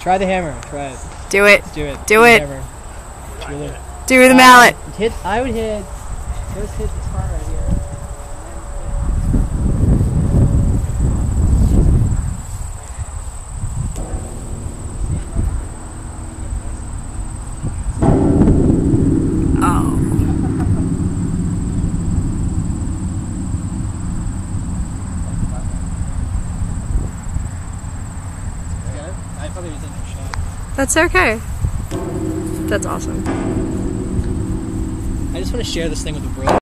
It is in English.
Try the hammer. Try it. Do it. Do it. Do it. Hammer. Really. Do the mallet. I would hit. Just hit this part right here. Oh. I probably was in your shot. That's okay. That's awesome. I just want to share this thing with the bro.